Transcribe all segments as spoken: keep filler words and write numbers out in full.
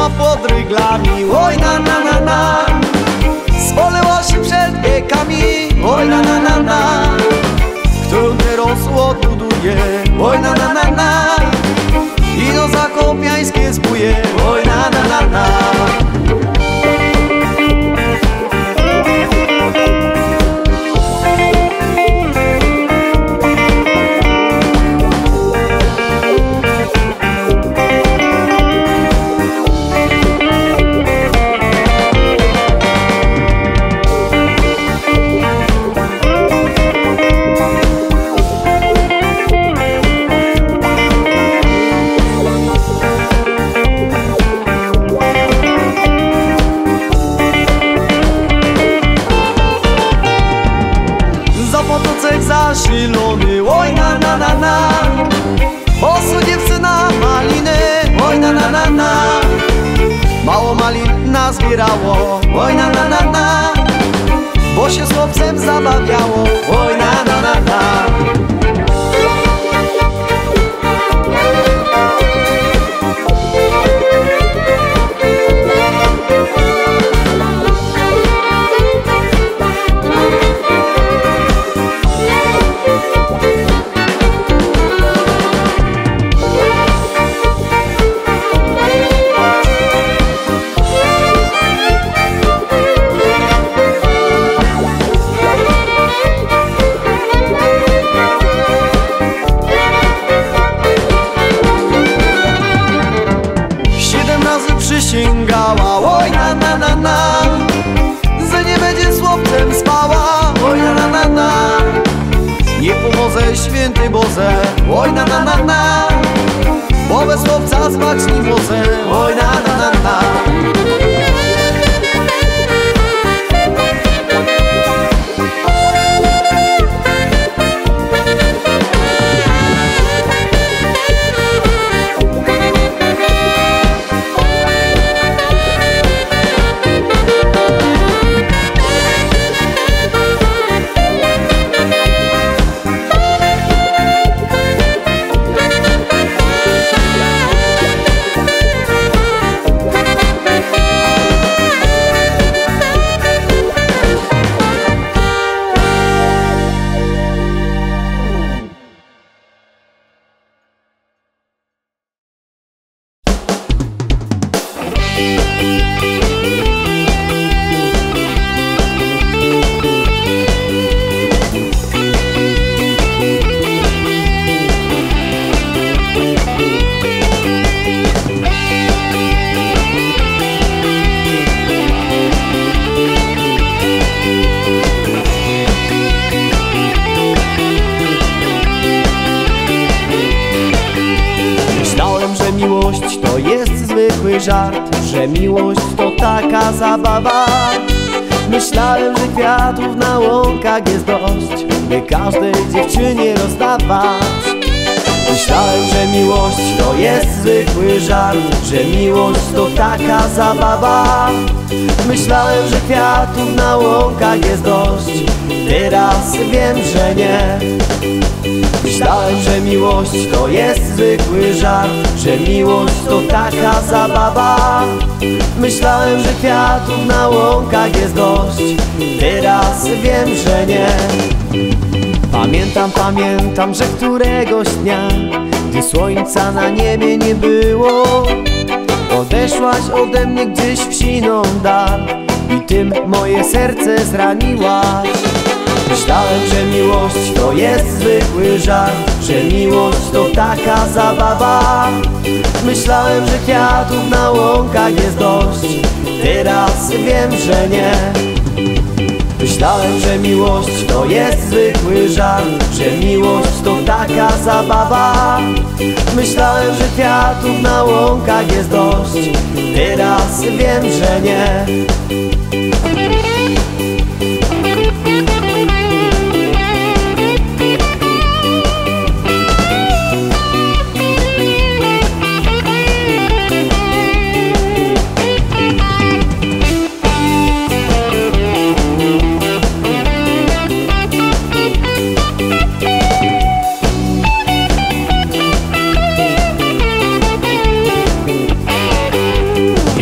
pod ryglami. Oj na na na na, spoleła się przed wiekami. Oj na na na na, którą teraz odbuduje. Oj na na na na, i do zakopiańskie zbuje. Oj na na na na. Zasilony, oj na na na na, bosu dziewczyna maliny. Oj na na na na, mało malin nazbierało. Oj na na na na, bo się z chłopcem zabawiało. Oj na na na na. Przysięgała, oj na na na na, że nie będzie z chłopcem spała. Oj na na na na, nie pomoże święty Boże. Oj na na na na, bo bez chłopca spać nie może. Oj na na na na. Miłość to jest zwykły żart, że miłość to taka zabawa. Myślałem, że kwiatów na łąkach jest dość, by każdej dziewczynie rozdawać. Myślałem, że miłość to jest zwykły żart, że miłość to taka zabawa. Myślałem, że kwiatów na łąkach jest dość, teraz wiem, że nie. Myślałem, że miłość to jest zwykły żart, że miłość to taka zabawa. Myślałem, że kwiatów na łąkach jest dość, teraz wiem, że nie. Pamiętam, pamiętam, że któregoś dnia, gdy słońca na niebie nie było, odeszłaś ode mnie gdzieś w siną dal i tym moje serce zraniłaś. Myślałem, że miłość to jest zwykły żart, że miłość to taka zabawa. Myślałem, że kwiatów na łąkach jest dość, teraz wiem, że nie. Myślałem, że miłość to jest zwykły żart, że miłość to taka zabawa. Myślałem, że kwiatów na łąkach jest dość, teraz wiem, że nie.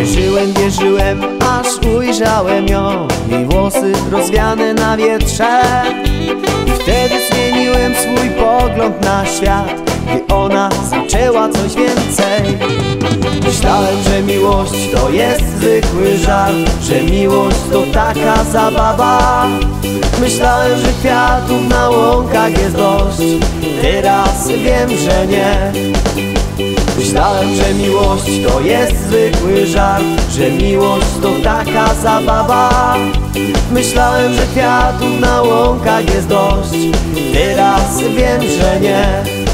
Wierzyłem, wierzyłem, aż ujrzałem ją, jej włosy rozwiane na wietrze. I wtedy zmieniłem swój pogląd na świat, gdy ona zaczęła coś więcej. Myślałem, że miłość to jest zwykły żart, że miłość to taka zabawa. Myślałem, że kwiatów na łąkach jest dość, teraz wiem, że nie. Myślałem, że miłość to jest zwykły żart, że miłość to taka zabawa. Myślałem, że kwiatów na łąkach jest dość, teraz wiem, że nie.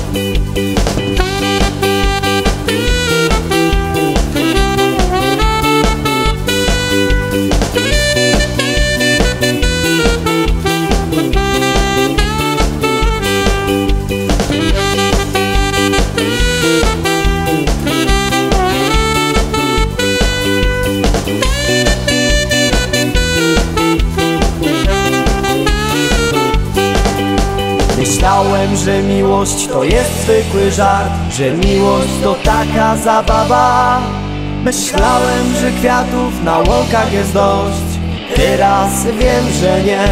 Myślałem, że miłość to jest zwykły żart, że miłość to taka zabawa. Myślałem, że kwiatów na łąkach jest dość, teraz wiem, że nie.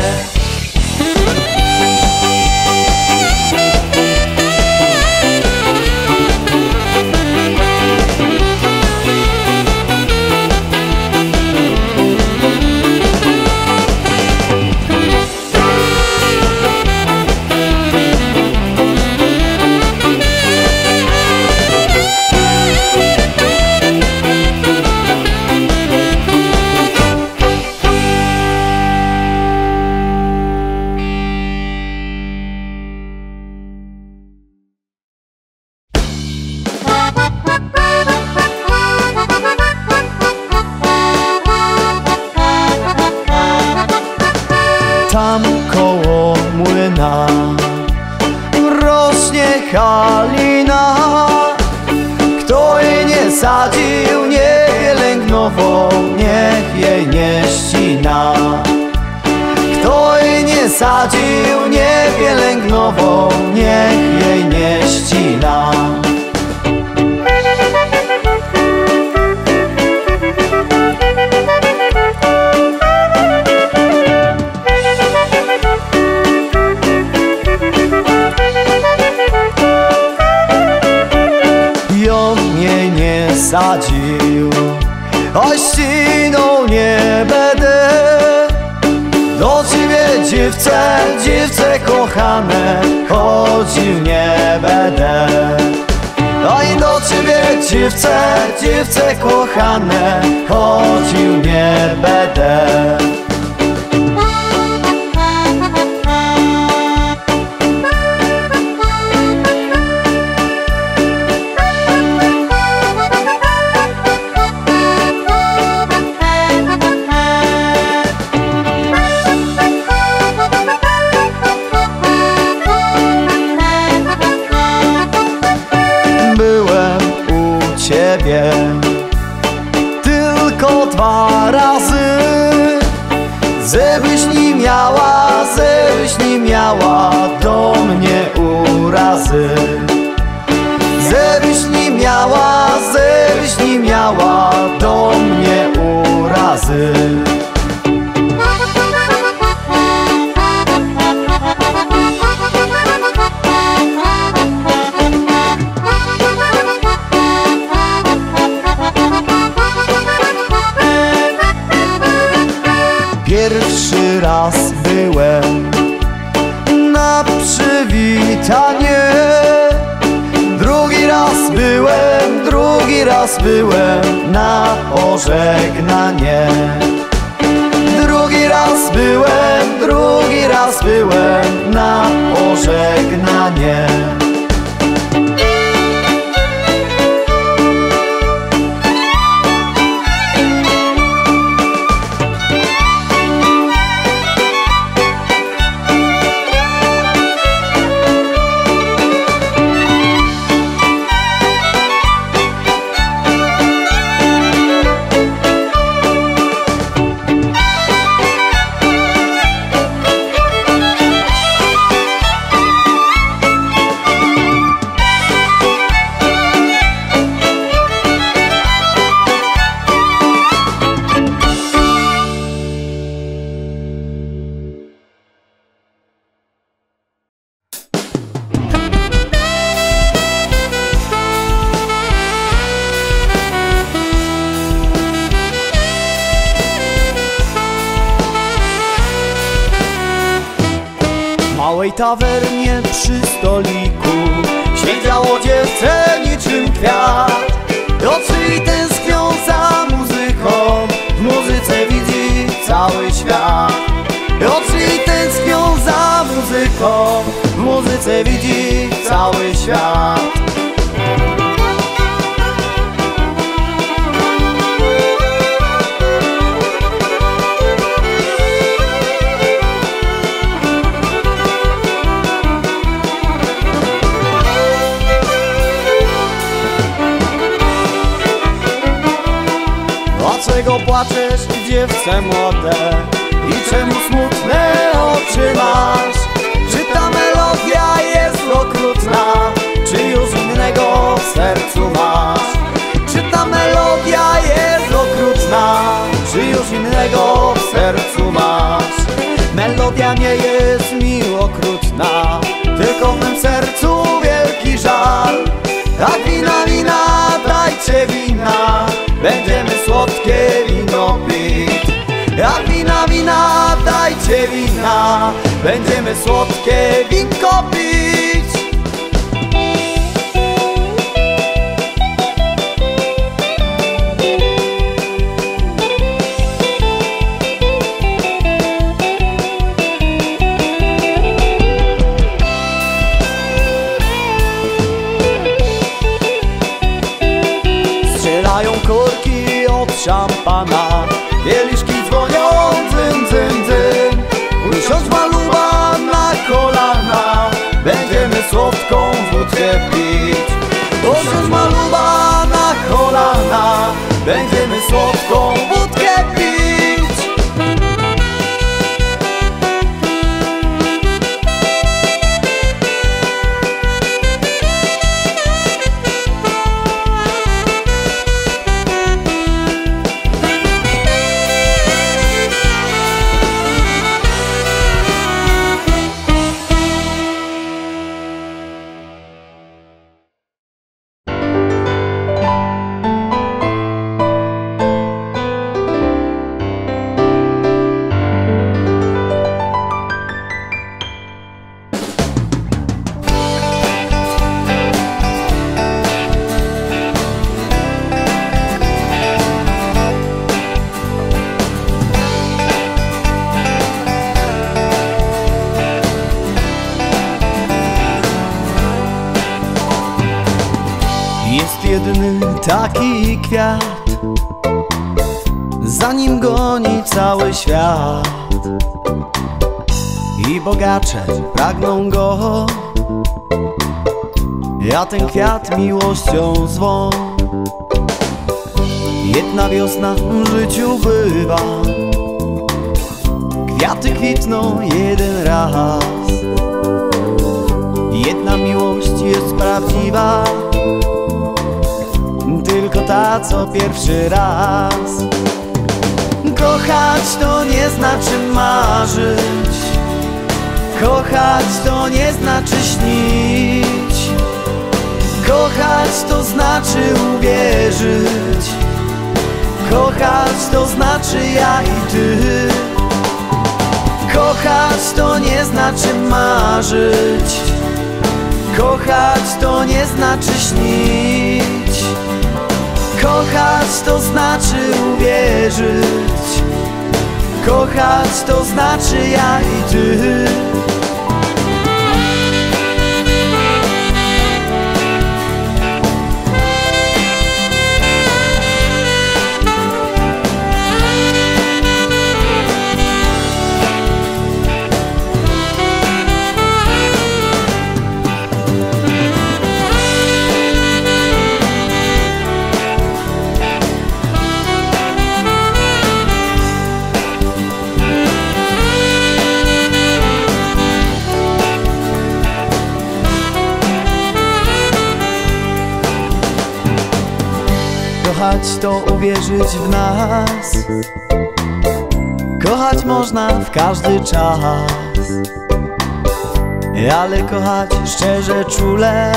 Tam koło młyna rośnie kalina. Kto jej nie sadził, niech je lęgnowo, niech jej nie ścina. Kto jej nie sadził, niech je lęgnowo, niech jej nie ścina. Sadził, a ściną nie będę. Do ciebie dziewczę, dziewczę kochane, chodził nie będę. A i do ciebie dziewczę, dziewczę kochane, chodził nie będę. Tylko dwa razy, żebyś nie miała, żebyś nie miała do mnie urazy. Żebyś nie miała, żebyś nie miała do mnie urazy. Pierwszy raz byłem na przywitanie, drugi raz byłem, drugi raz byłem na pożegnanie. Drugi raz byłem, drugi raz byłem na pożegnanie. małej tawernie przy stoliku siedziało dziewczę niczym kwiat. Oczy i tęsknią za muzyką, w muzyce widzi cały świat. Oczy i tęsknią za muzyką, w muzyce widzi cały świat. Dlaczego płaczesz, dziewczę młode? I czemu smutne oczy masz? Czy ta melodia jest okrutna? Czy już innego w sercu masz? Czy ta melodia jest okrutna? Czy już innego w sercu masz? Melodia nie jest mi okrutna, tylko w mym sercu wielki żal. Tak wina, wina, dajcie wina, będziemy słodkie wino pić. Jak wina, wina, dajcie wina, będziemy słodkie winko pić. Strzelają korki od szampana, kieliszki dzwonią, dzyn, dzyn, dzyn. Usiądź maluba na kolana, będziemy słodką wódkę pić. Usiądź maluba na kolana, będziemy słodką wódkę pić. Jest jedny taki kwiat, za nim goni cały świat. I bogacze pragną go, ja ten kwiat miłością zwą. Jedna wiosna w życiu bywa, kwiaty kwitną jeden raz. Jedna miłość jest prawdziwa, tylko ta, co pierwszy raz. Kochać to nie znaczy marzyć, kochać to nie znaczy śnić. Kochać to znaczy uwierzyć, kochać to znaczy ja i ty. Kochać to nie znaczy marzyć, kochać to nie znaczy śnić. Kochać to znaczy uwierzyć, kochać to znaczy ja i ty. Kochać to uwierzyć w nas, kochać można w każdy czas, ale kochać szczerze, czule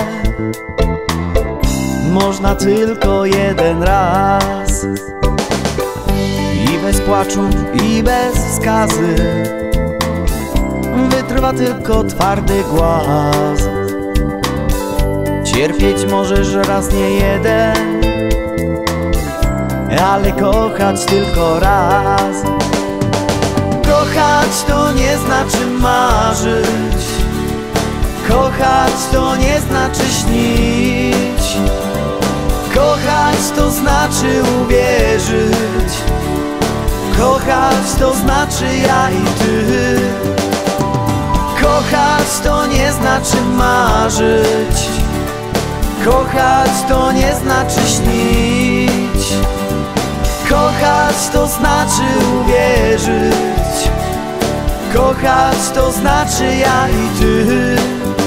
można tylko jeden raz. I bez płaczu, i bez skazy, wytrwa tylko twardy głaz. Cierpieć możesz raz, nie jeden, ale kochać tylko raz. Kochać to nie znaczy marzyć, kochać to nie znaczy śnić, kochać to znaczy uwierzyć, kochać to znaczy ja i ty. Kochać to nie znaczy marzyć, kochać to nie znaczy śnić, kochać to znaczy uwierzyć, kochać to znaczy ja i ty.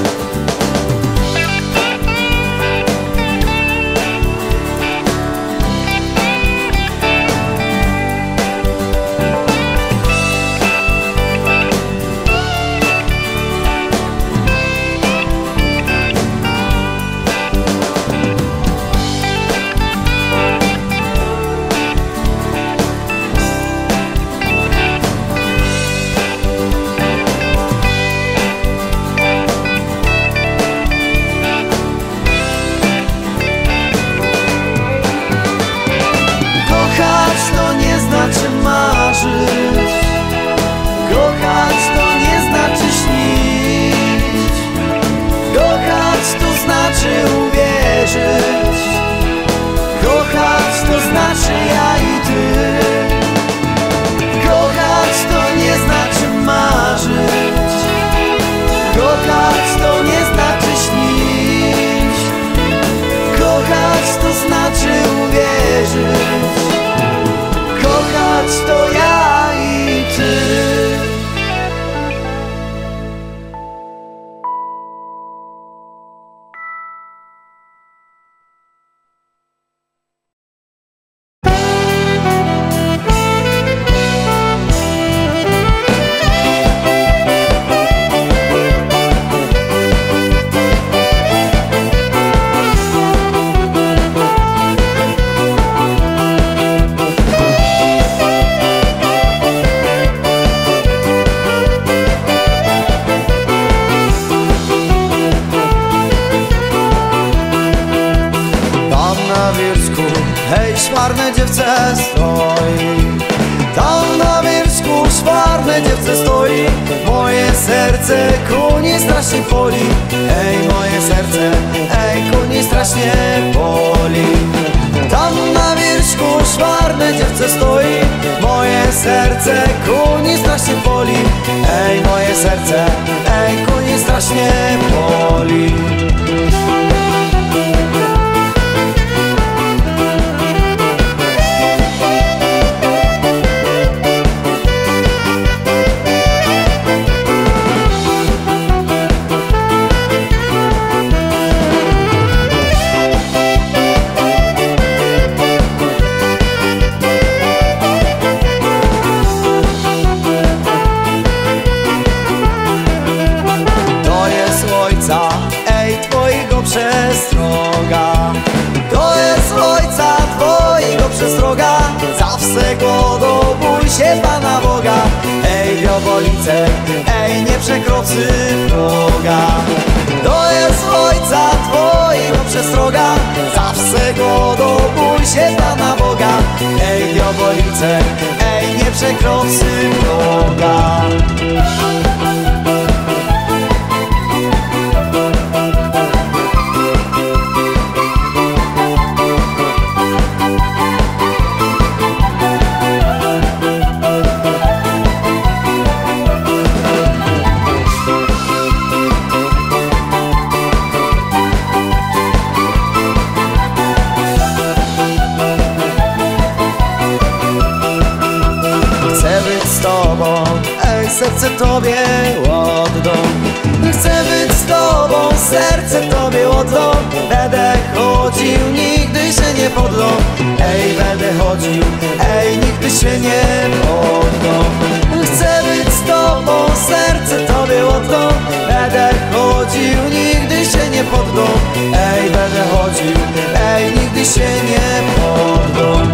Kochać to nie znaczy śnić, kochać to znaczy uwierzyć, kochać to znaczy ja i ty. Kochać to nie znaczy marzyć, kochać to nie znaczy śnić, kochać to znaczy uwierzyć, kochać to ja i ty. Hej, szwarne dziewczę stoi, tam na wierzchu szwarne dziewczę stoi. Moje serce ku niej strasznie boli, ej, moje serce, ej, ku niej strasznie boli. Tam na wierzchu szwarne dziewczę stoi, moje serce ku niej strasznie boli, ej, moje serce, ej, ku niej strasznie boli. Ej, twojego przestroga, to jest ojca twojego przestroga. Zawsze go bój się Pana Boga. Ej, Wiobolice, ej, nie przekroczy proga. To jest ojca twojego przestroga. Zawsze go bój się Pana Boga. Ej, Wiobolice, ej, nie przekroczy proga. Serce Tobie oddam, chcę być z Tobą, serce Tobie oddam. Będę chodził, nigdy się nie poddam. Ej, będę chodził, ej, nigdy się nie poddam. Chcę być z Tobą, serce Tobie oddam. Będę chodził, nigdy się nie poddam. Ej, będę chodził, ej, nigdy się nie poddam.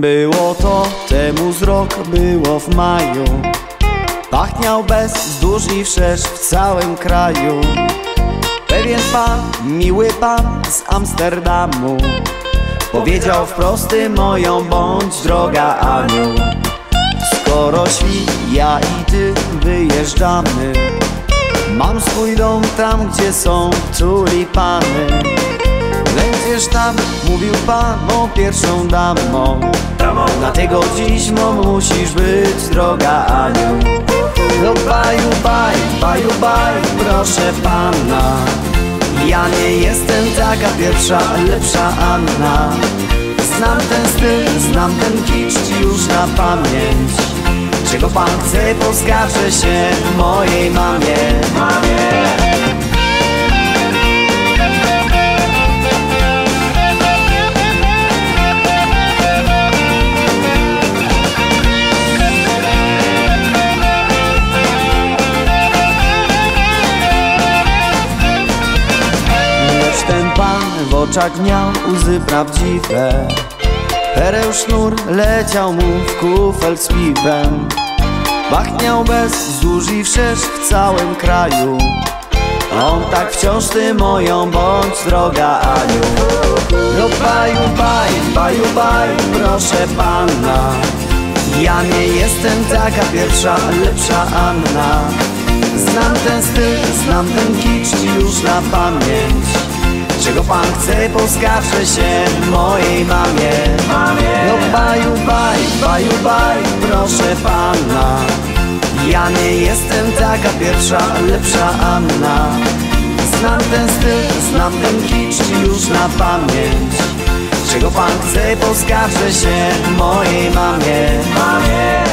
Było to temu z rok, było w maju. Pachniał bez wzdłuż i wszerz w całym kraju. Pewien pan, miły pan z Amsterdamu, powiedział wprost: ty moją bądź, droga Aniu. Skoro świt, ja i ty wyjeżdżamy, mam swój dom tam, gdzie są tulipany. Będziesz tam, mówił pan, mą pierwszą damą. Dlatego dziś mą musisz być, droga Aniu. No baju, baj, baju, baj, proszę pana, ja nie jestem taka pierwsza, lepsza Anna. Znam ten styl, znam ten kicz już na pamięć. Czego pan chce, poskarżę się mojej mamie. Mamie! Lecz ten pan w oczach miał łzy prawdziwe. Pereł sznur leciał mu w kufel z piwem. Pachniał bez wzdłuż i wszerz w całym kraju. On tak wciąż: ty moją bądź, droga Aniu. No baju, baj, baju, baj, proszę pana, ja nie jestem taka pierwsza, lepsza Anna. Znam ten styl, znam ten kicz już na pamięć. Czego pan chce, poskarżę się mojej mamie. Mamie! No baju, baj, baju, baj, proszę pana, ja nie jestem taka pierwsza, lepsza Anna. Znam ten styl, znam ten kicz już na pamięć. Czego pan chce, poskarżę się mojej mamie. Mamie!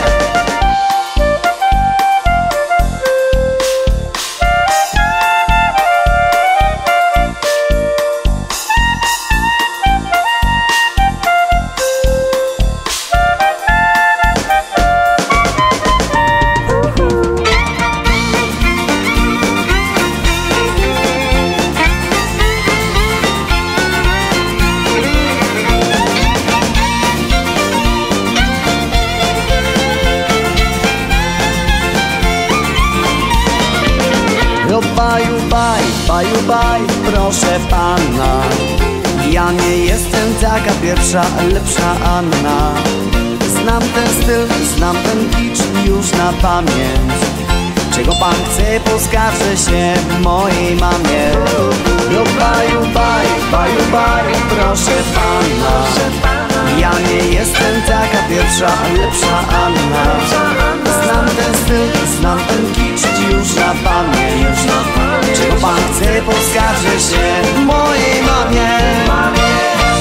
No baju, baj, baju, baj, proszę pana, ja nie jestem taka pierwsza, lepsza Anna. Znam ten styl, znam ten kicz już na pamięć. Czego pan chce, poskarżę się mojej mamie. No baju, baj, baju, baj, proszę pana, ja nie jestem taka pierwsza, lepsza Anna. Znam ten styl, znam ten kicz już na pamięć. Czego pan chce, poskarżę się mojej mamie. Mamie!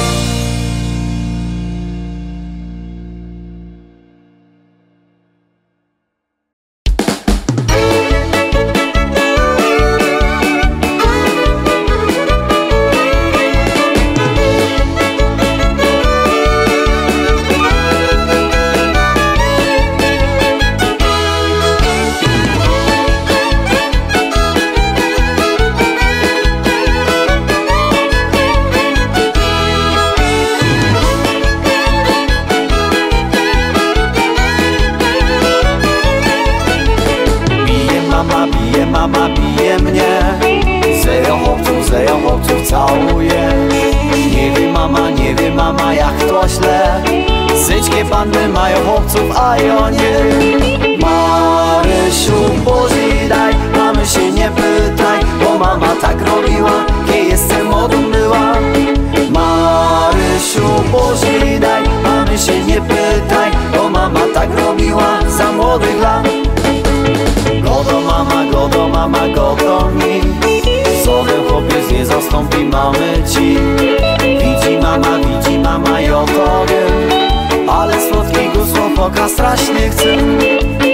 Mama bije mnie, zejo chłopców, zejo chłopców całuje. Nie wie mama, nie wie mama, jak to źle. Syćkie panny mają chłopców, a ja nie. Marysiu, Boży daj, mamy się nie pytaj, bo mama tak robiła, kiedy jestem młodą była. Marysiu, Boży daj, mamy się nie pytaj, bo mama tak robiła za młodych lat. Godo mama, godo mama, godo mi, żaden chłopiec nie zastąpi mamy ci. Widzi mama, widzi mama, ja to wiem, ale słodkiego słowoka strasznie chcę.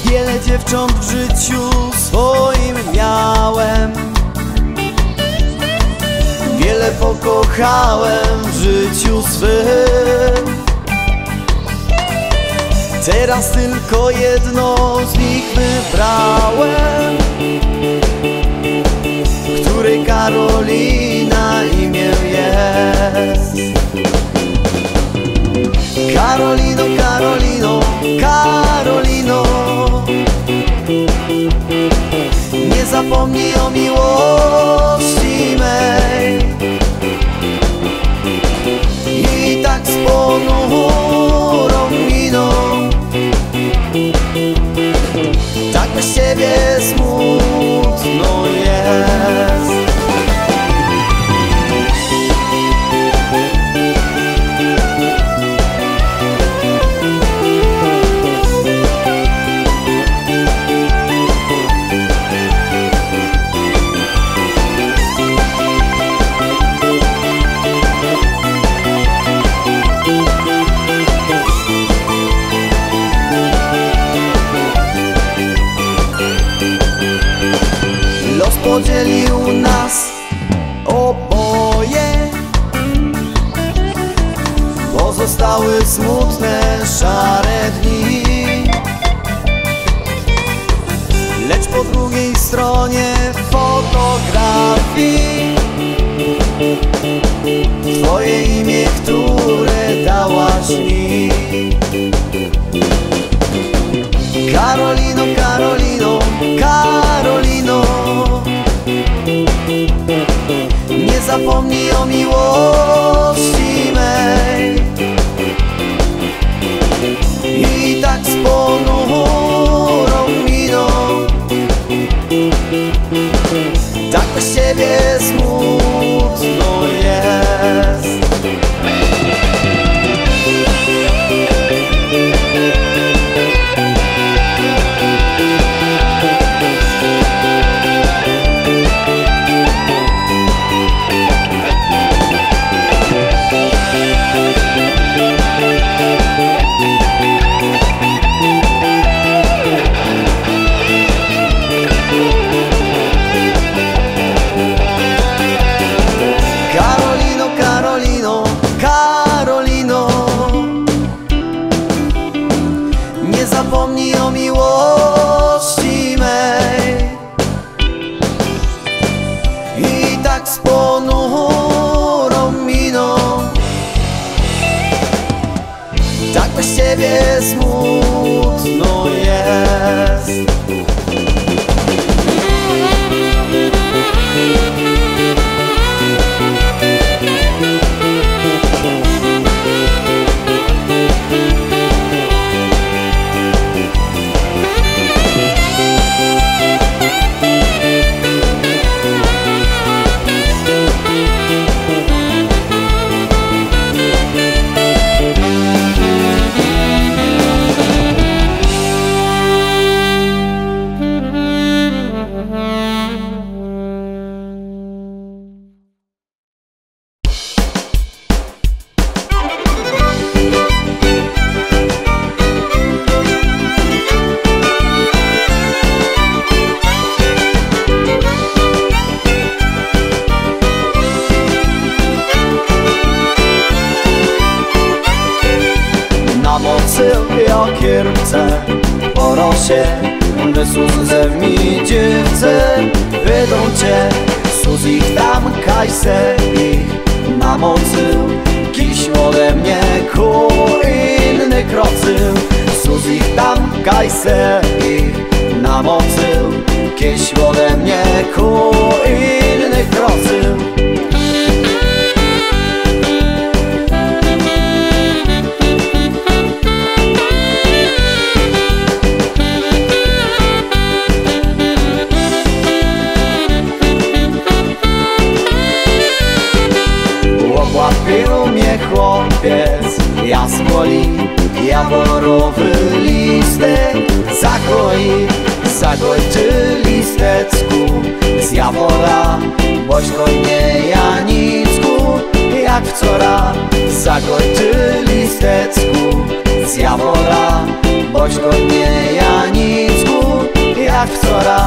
Wiele dziewcząt w życiu swoim miałem, wiele pokochałem w życiu swym. Teraz tylko jedną z nich wybrałem, której Karolina imię jest. Karolino, Karolino, Karolino, nie zapomnij o miłości mej. I tak z ponurą miną, tak bez ciebie smutno jest. Los podzielił nas oboje, pozostały smutne, szare dni. Lecz po drugiej stronie fotografii twoje imię, które dałaś mi. Karolino, Karolino, Karolino, nie zapomnij o miłości mej. I tak z ponurą miną, tak bez ciebie smutno jest. Karolino, Karolino, Karolino, nie zapomnij o miłości mej. I tak z ponurą miną, tak bez ciebie smutno jest. Ja kierowcę po rosie, wysłuch ze mi dziewce, wydą cię, sus ich tam kajse ich na mocy, kiś ode mnie ku inny krocył, sus ich tam kajse ich na mocy, kiś ode mnie ku inny krocył. Łapił mnie chłopiec, ja smoli, jaworowy listek, zakoi, zagojczy listecku z jawora, bośko nie Janicku, jak wczora, zagojczy listecku z jawora, bośko nie Janicku. jak wczoraj.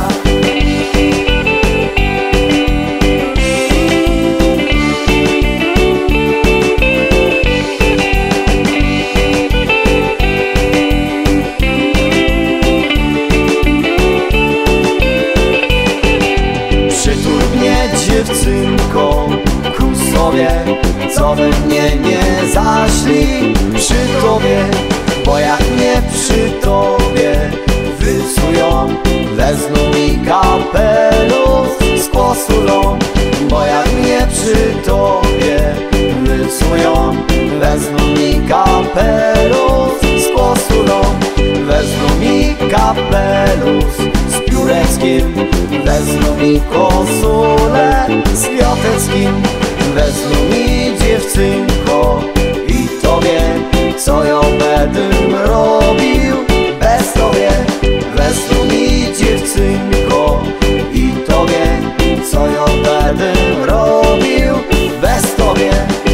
Przytul mnie, dziewczynko, ku sobie, co we mnie nie zaśli przy tobie. Bo jak nie przy tobie wycują, wezmą mi kapelusz z kosulą. Bo jak nie przy tobie wycują, wezmą mi kapelusz z kosulą. Wezmą mi kapelusz z pióreckim, wezmą mi kosulę z wioteckim. Wezmą mi, dziewczynko, i tobie, co ją będę robił bez tobie. Wezmą mi, dziewczynko, i tobie, co ją będę robił bez tobie.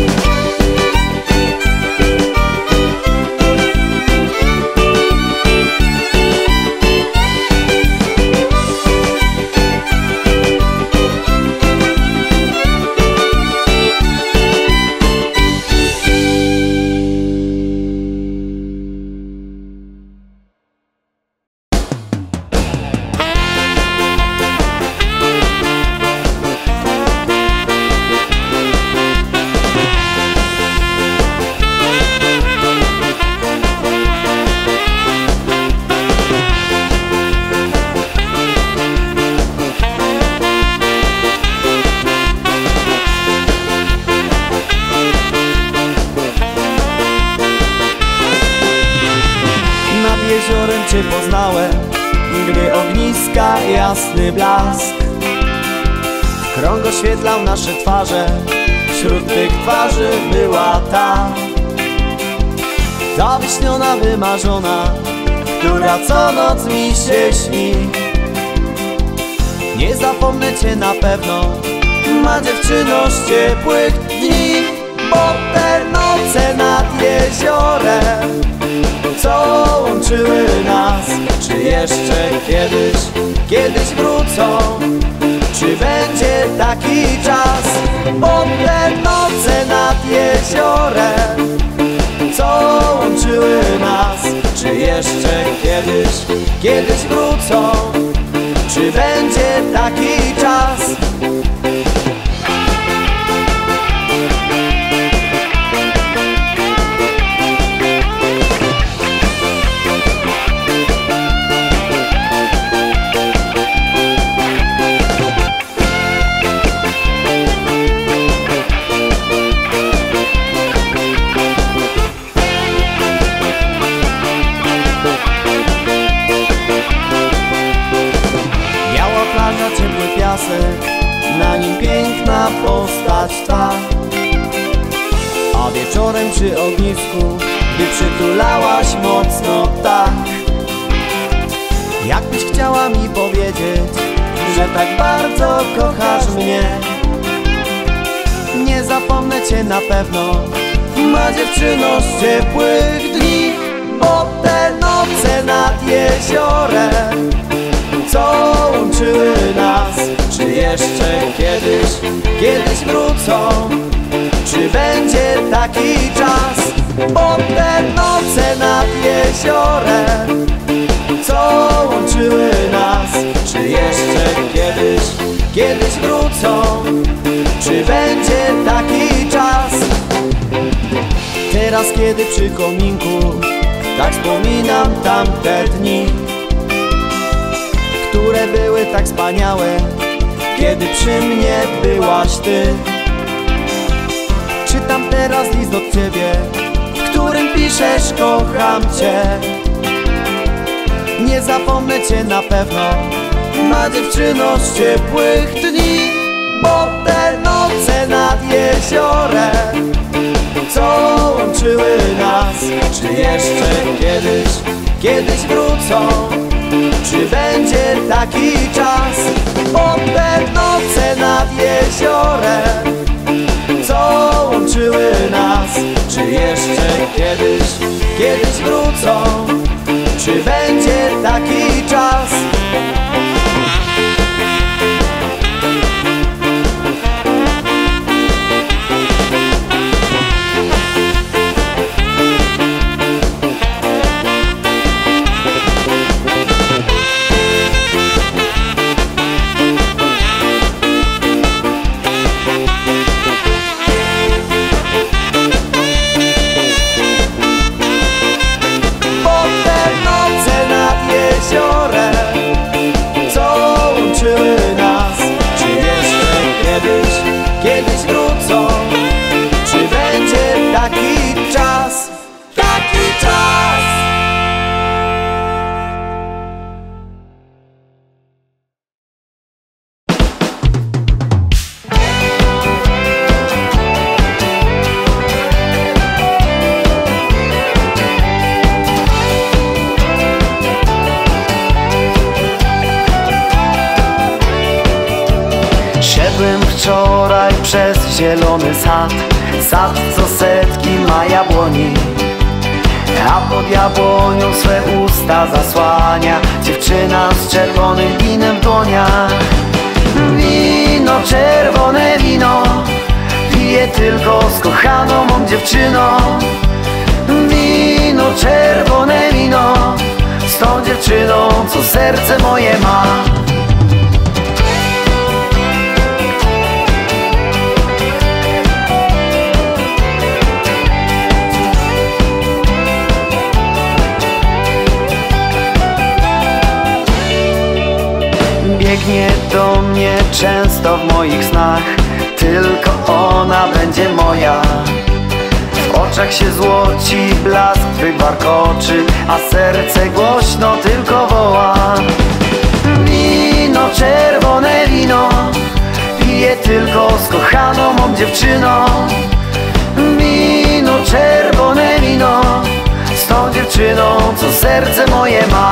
Jeziorem cię poznałem, gdy ogniska jasny blask w krąg oświetlał nasze twarze. Wśród tych twarzy była ta, ta wyśniona, wymarzona, która co noc mi się śni. Nie zapomnę cię na pewno, ma dziewczyno z ciepłych dni. Bo te noce nad jeziorem, co łączyły nas, czy jeszcze kiedyś, kiedyś wrócą? Czy będzie taki czas? Bo te noce nad jeziorem, co łączyły nas, czy jeszcze kiedyś, kiedyś wrócą? Czy będzie taki czas? Ciepły piasek, na nim piękna postać twa. A wieczorem przy ognisku, gdy przytulałaś mocno tak, jakbyś chciała mi powiedzieć, że tak bardzo kochasz mnie. Nie zapomnę cię na pewno, ma dziewczyno z ciepłych dni. Bo te noce nad jeziorem, co łączyły nas, czy jeszcze kiedyś, kiedyś wrócą? Czy będzie taki czas? Bo te noce nad jeziorem, co łączyły nas, czy jeszcze kiedyś, kiedyś wrócą? Czy będzie taki czas? Teraz kiedy przy kominku tak wspominam tamte dni, które były tak wspaniałe, kiedy przy mnie byłaś ty. Czytam teraz list od ciebie, w którym piszesz: kocham cię. Nie zapomnę cię na pewno, ma dziewczyno z ciepłych dni. Bo te noce nad jeziorem, co łączyły nas, czy jeszcze kiedyś, kiedyś wrócą? Czy będzie taki czas? Bo te noce nad jeziorem, co łączyły nas, czy jeszcze kiedyś, kiedyś wrócą? Czy będzie taki czas? Szedłem wczoraj przez zielony sad, sad co setki ma jabłoni, a pod jabłonią swe usta zasłania dziewczyna z czerwonym winem w dłoniach. Wino, czerwone wino, piję tylko z kochaną mą dziewczyną. Wino, czerwone wino, z tą dziewczyną, co serce moje ma. Biegnie do mnie często w moich snach, tylko ona będzie moja. W oczach się złoci blask twych warkoczy, a serce głośno tylko woła. Wino, czerwone wino, piję tylko z kochaną mą dziewczyną. Wino, czerwone wino, z tą dziewczyną, co serce moje ma.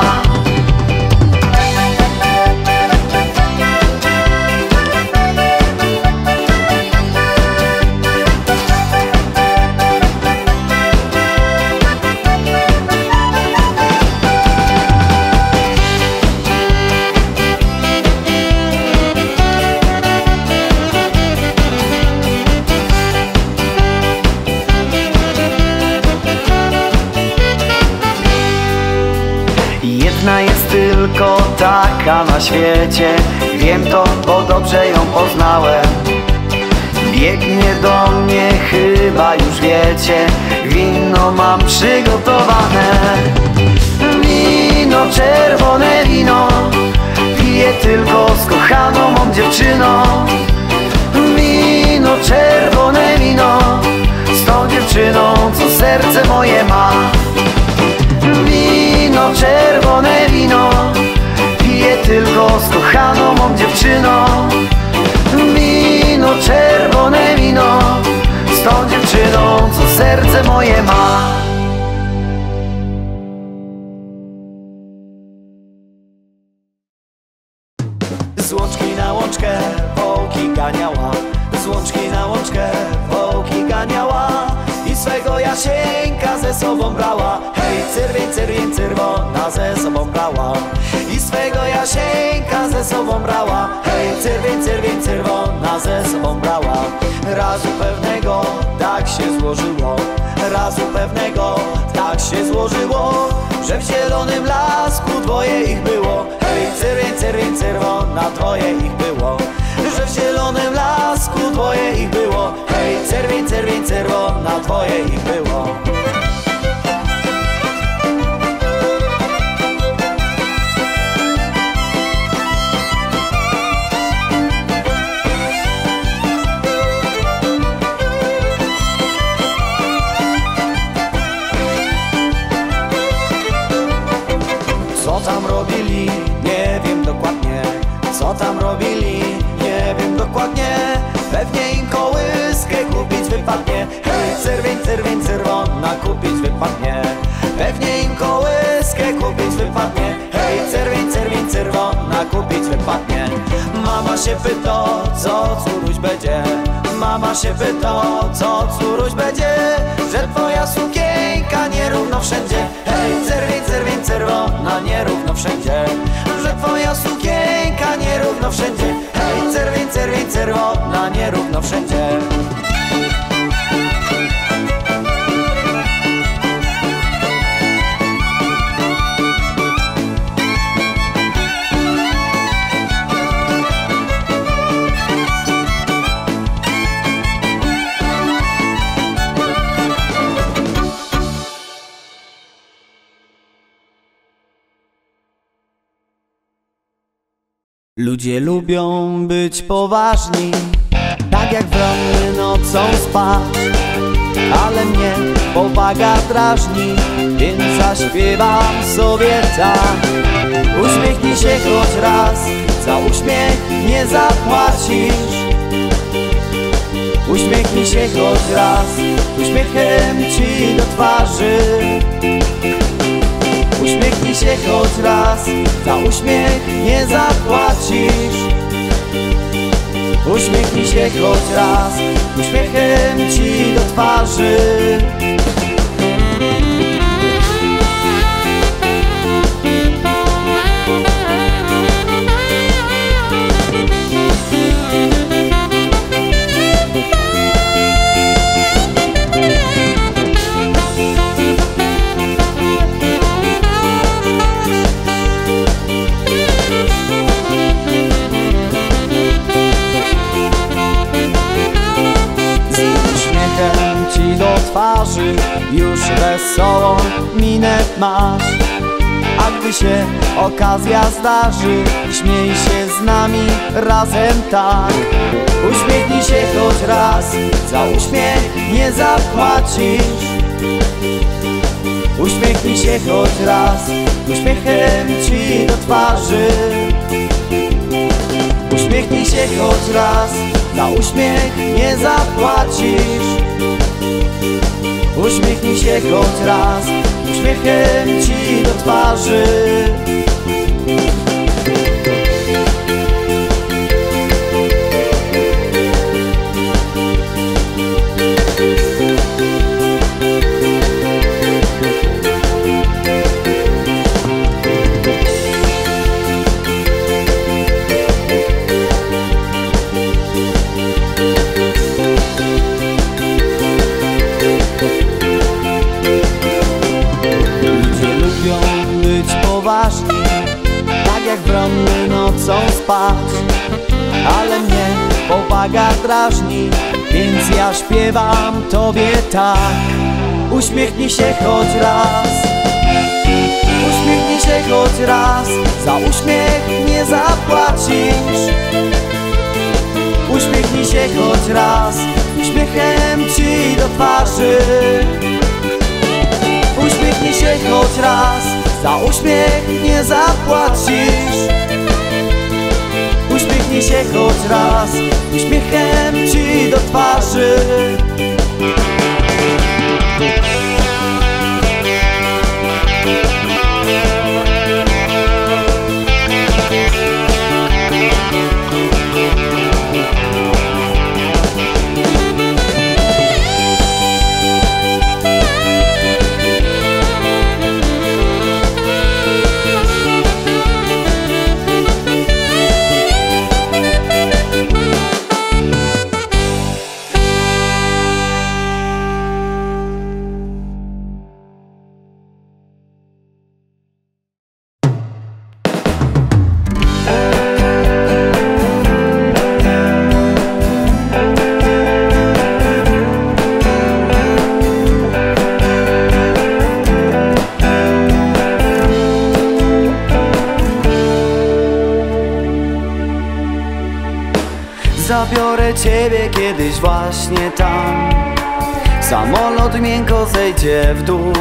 Jedna jest tylko taka na świecie, wiem to, bo dobrze ją poznałem. Biegnie do mnie, chyba już wiecie, wino mam przygotowane. Wino, czerwone wino, piję tylko z kochaną mą dziewczyną. Wino, czerwone wino, z tą dziewczyną, co serce moje ma. Wino, czerwone wino, piję tylko z kochaną mą dziewczyną. Wino, czerwone wino, z tą dziewczyną, co serce moje ma. Z łączki na łączkę wołki ganiała, z łączki na łączkę wołki ganiała i swego Jasieńka ze sobą brała. Hej, cyrwień, cyrwień, czerwona ze sobą brała i swego Jasieńka ze sobą brała. Hej, cyrwień, cyrwień, czerwona ze sobą brała. Razu pewnego tak się złożyło, razu pewnego tak się złożyło, że w zielonym lasku dwoje ich było. Hej, cyrwień, cyrwień, czerwona, dwoje ich było, że w zielonym lasku dwoje ich było. Hej, czerwień, czerwień, czerwona, dwoje ich było. Co tam robili, nie wiem dokładnie. Co tam robili, nie wiem dokładnie. Pewnie im kołyskę kupić wypadnie. Hej, czerwień, czerwień, czerwona, kupić wypadnie. Pewnie im kołyskę kupić wypadnie. Hej, czerwień, czerwień, czerwona, kupić wypadnie. Mama się pyta, co córuś będzie. Mama się pyta, co córuś będzie, że twoja sukienka nierówno wszędzie. Hej, czerwień, czerwień, czerwona, nierówno wszędzie, że twoja sukienka nierówno wszędzie. Hej, czerwień, czerwień, czerwona, nierówno wszędzie. Ludzie lubią być poważni, tak jak w ranny nocą spać, ale mnie powaga drażni, więc zaśpiewam sobie tak. Uśmiechnij się choć raz, za uśmiech nie zapłacisz. Uśmiechnij się choć raz, uśmiechem ci do twarzy. Uśmiechnij się choć raz, za uśmiech nie zapłacisz. Uśmiechnij się choć raz, uśmiechem ci do twarzy. Do twarzy już wesołą minę masz, a gdy się okazja zdarzy, śmiej się z nami razem tak. Uśmiechnij się choć raz, za uśmiech nie zapłacisz. Uśmiechnij się choć raz, uśmiechem ci do twarzy. Uśmiechnij się choć raz, za uśmiech nie zapłacisz. Uśmiechnij się choć raz, uśmiechem ci do twarzy. Tak jak wronny nocą spać, ale mnie powaga drażni, więc ja śpiewam tobie tak. Uśmiechnij się choć raz, uśmiechnij się choć raz, za uśmiech nie zapłacisz. Uśmiechnij się choć raz, uśmiechem ci do twarzy. Uśmiechnij się choć raz, za uśmiech nie zapłacisz. Uśmiechnij się choć raz, uśmiechem ci do twarzy. Zabiorę ciebie kiedyś właśnie tam. Samolot miękko zejdzie w dół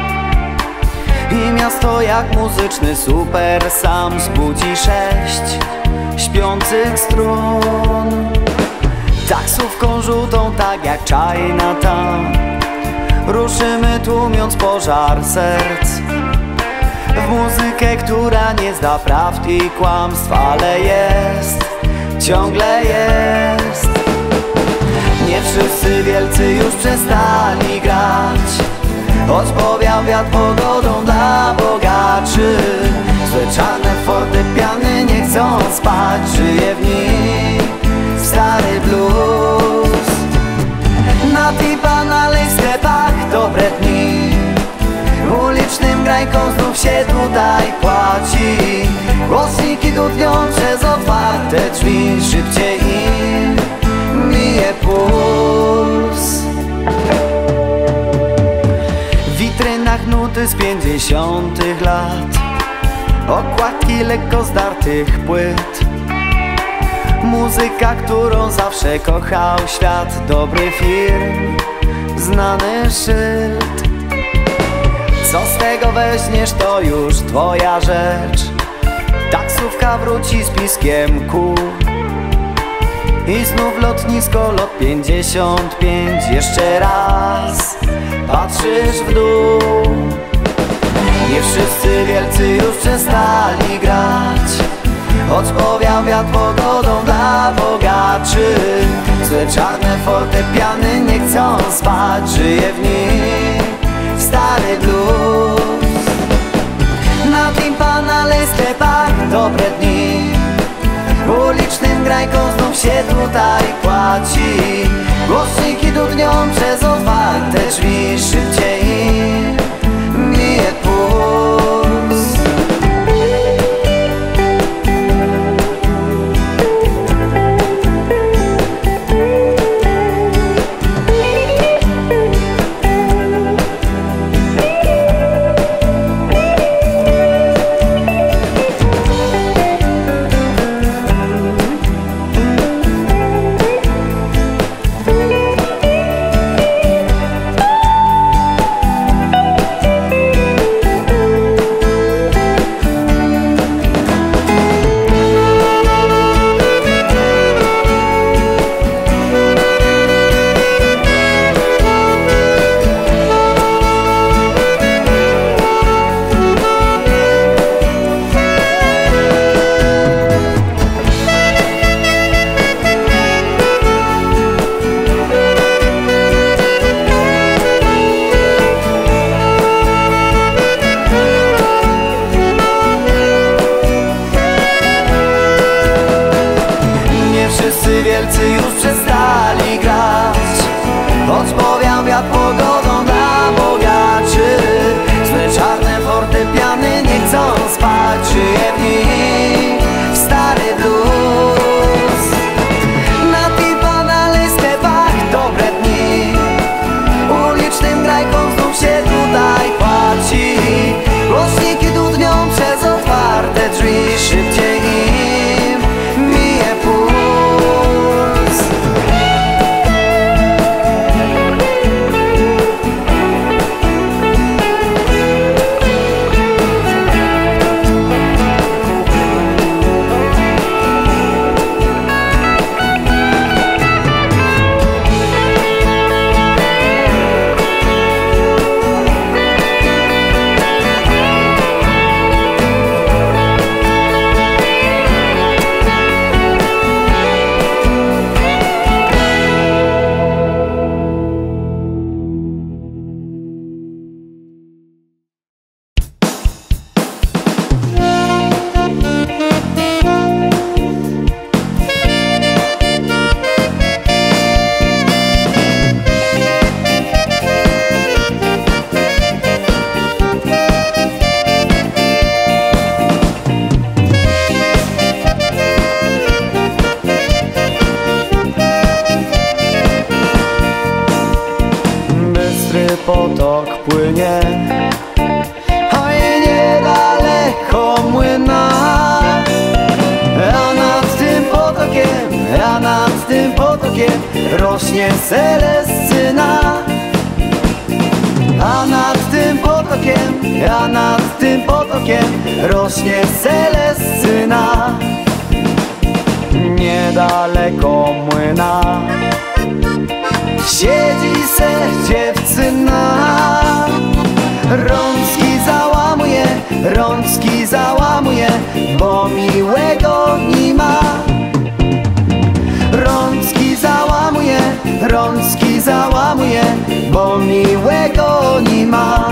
i miasto jak muzyczny super sam zbudzi sześć śpiących strun. Taksówką żółtą tak jak Chinatown ruszymy tłumiąc pożar serc w muzykę, która nie zda prawd i kłamstw, ale jest, ciągle jest. Nie wszyscy wielcy już przestali grać, choć powiał wiatr pogodą dla bogaczy. Złe czarne fortepiany nie chcą spać, żyje w nich stary blues. Na tipa na sklepach dobre dni, ulicznym grajkom znów się tutaj płaci. Głośniki dudnią przez otwarte drzwi, szybciej im mije puls. W witrynach nuty z pięćdziesiątych lat, okładki lekko zdartych płyt, muzyka, którą zawsze kochał świat, dobry film, znany szyld. Co z tego weźmiesz, to już twoja rzecz. Taksówka wróci z piskiem kół i znów lotnisko, lot pięćdziesiąt pięć. Jeszcze raz patrzysz w nie wszyscy wielcy już przestali grać, choć powiał wiatr pogodą dla bogaczy. Złe czarne fortepiany nie chcą spać, żyje w nich stary blues. Na timpanale sklepach dobre dni, ulicznym grajkom znów się tutaj płaci. Głośniki dudnią przez otwarte drzwi, szybciej mije puls. Wielcy już przestali grać, choć powiał wiatr pogodą dla bogaczy. Złe czarne fortepiany nie chcą spać, żyje w nich stary blues. Na timpanale sklepach dobre dni, ulicznym grajkom znów się tutaj płaci. Głośniki dudnią przez otwarte drzwi, szybciej im mije puls. Potok płynie, oj niedaleko młyna, a nad tym potokiem, a nad tym potokiem rośnie Celescyna. A nad tym potokiem, a nad tym potokiem rośnie Celescyna. Niedaleko młyna siedzi se dziewczyna, rączki załamuje, rączki załamuje, bo miłego nie ma. Rączki załamuje, rączki załamuje, bo miłego nie ma.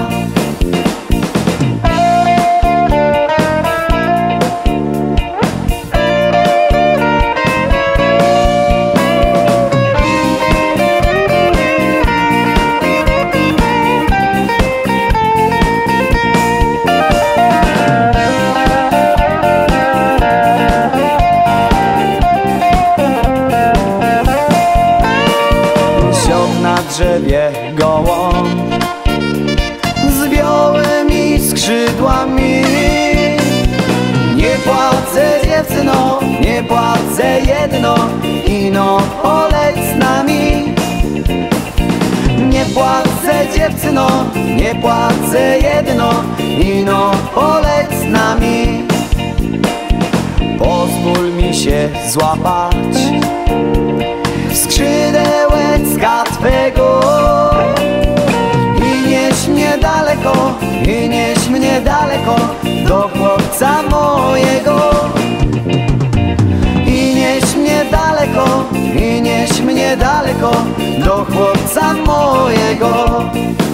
Drzewie gołąb z białymi skrzydłami. Nie płacę dziewczyno, nie płacę jedno, ino poleć z nami. Nie płacę dziewczyno, nie płacę jedno, ino poleć z nami. Pozwól mi się złapać skrzydełeczka twego i nieś mnie daleko, i nieś mnie daleko do chłopca mojego. niedaleko do chłopca mojego.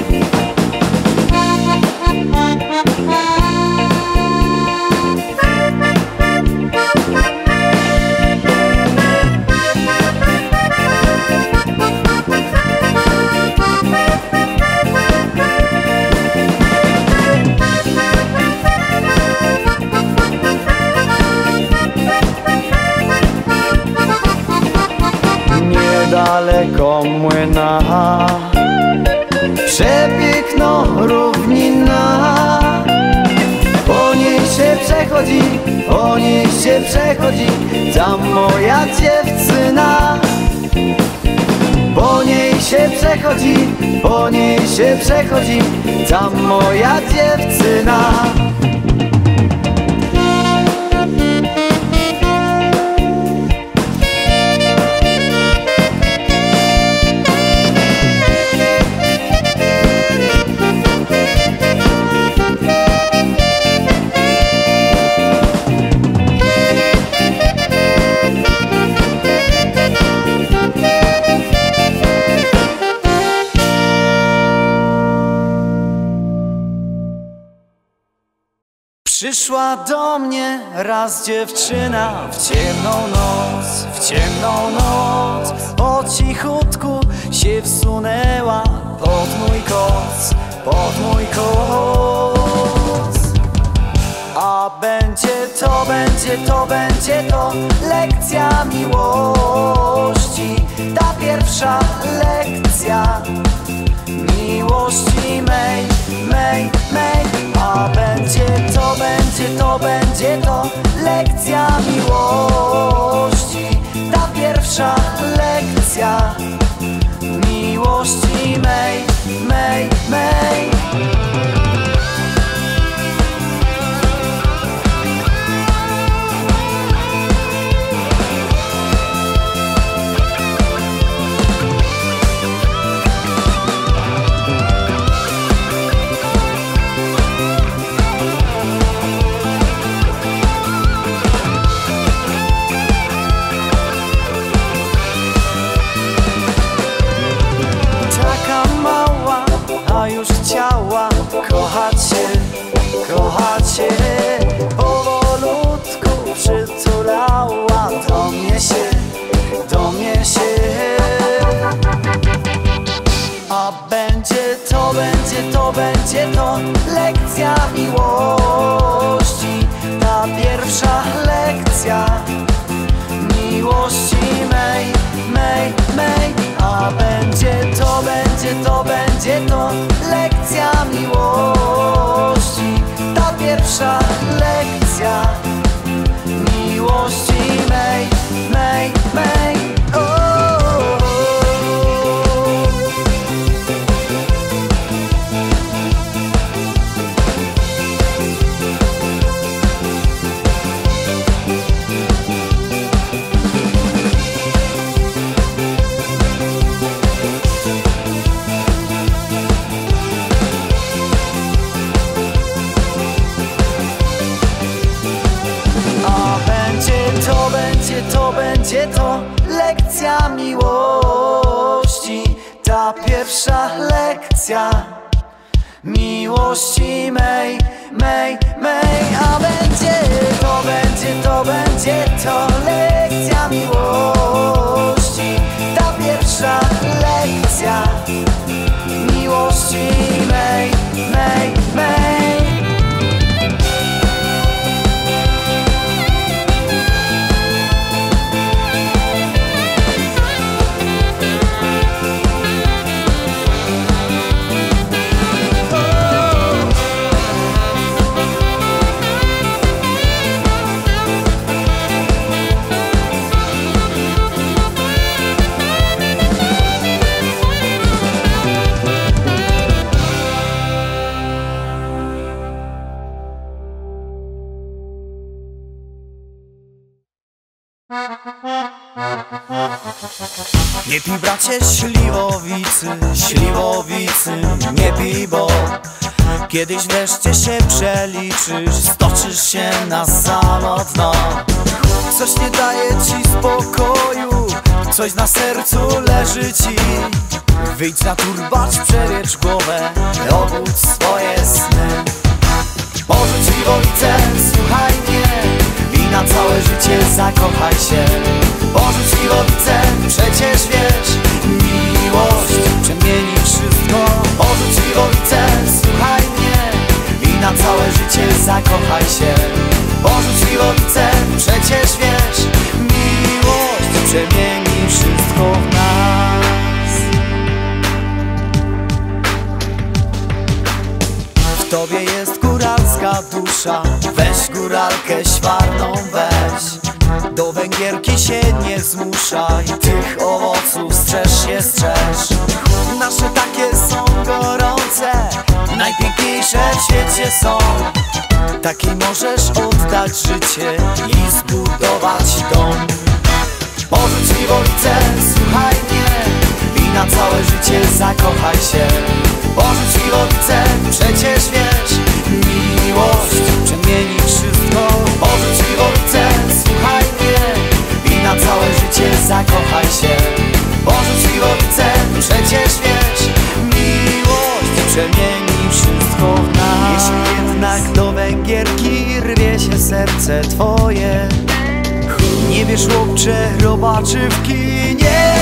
Niedaleko młyna przepiękna równina, po niej się przechodzi, po niej się przechodzi tam moja dziewczyna. Po niej się przechodzi, po niej się przechodzi tam moja dziewczyna. Przyszła do mnie raz dziewczyna w ciemną noc, w ciemną noc. Po cichutku się wsunęła pod mój koc, pod mój koc. A będzie to, będzie to, będzie to lekcja miłości, ta pierwsza lekcja miłości mej, mej, mej. A będzie to, będzie to, będzie to lekcja miłości, ta pierwsza lekcja miłości mej, mej, mej. A już chciała kochać się, kochać się. Powolutku przytulała do mnie się, do mnie się. A będzie to, będzie to, będzie to lekcja miłości, ta pierwsza lekcja miłości mej, mej, mej. A będzie to, będzie to, będzie to lekcja miłości, ta pierwsza lekcja miłości mej, mej, mej. To będzie to lekcja miłości, ta pierwsza lekcja miłości mej, mej, mej. A będzie to, będzie to, będzie to lekcja miłości, ta pierwsza lekcja miłości mej, mej, mej. Nie pij, bracie, śliwowicy, śliwowicy, nie pij, bo kiedyś wreszcie się przeliczysz, stoczysz się na samotno. Coś nie daje ci spokoju, coś na sercu leży ci. Wyjdź na turbacz, przewietrz głowę, obudź swoje sny. Porzuć piwowicę, słuchaj mnie i na całe życie zakochaj się. Porzuć piwowicę, przecież wiesz, miłość przemieni wszystko. Porzuć piwowicę, słuchaj mnie i na całe życie zakochaj się. Porzuć piwowicę, przecież wiesz, miłość przemieni wszystko w nas. W tobie jest góralska dusza, weź góralkę świarną weź. Do Węgierki się nie zmuszaj, tych owoców strzeż się strzeż. Nasze takie są gorące, najpiękniejsze w świecie są. Takiej możesz oddać życie i zbudować dom. Porzuć piwowicę, słuchaj mnie i na całe życie zakochaj się. Porzuć piwowicę, przecież wiesz, miłość przemieni wszystko. Porzuć piwowicę, słuchaj mnie i na całe życie zakochaj się. Porzuć piwowicę, przecież wiesz, miłość przemieni wszystko w nas. Jeśli jednak do Węgierki rwie się serce twoje, nie wiesz, chłopcze, robaczy w kinie.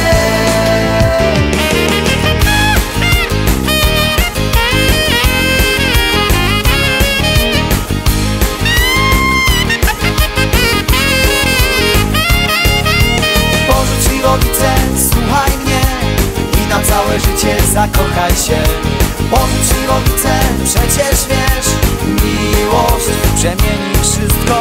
Porzuć piwowicę, słuchaj mnie i na całe życie zakochaj się. Porzuć piwowicę, przecież wiesz, miłość przemieni wszystko.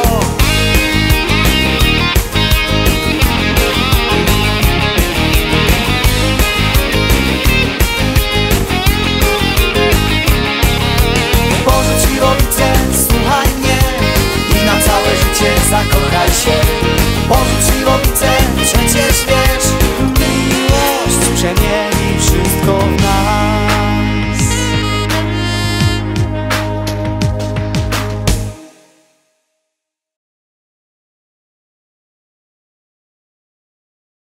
Porzuć piwowicę, słuchaj mnie i na całe życie zakochaj się. Porzuć piwowicę, przecież wiesz, miłość przemieni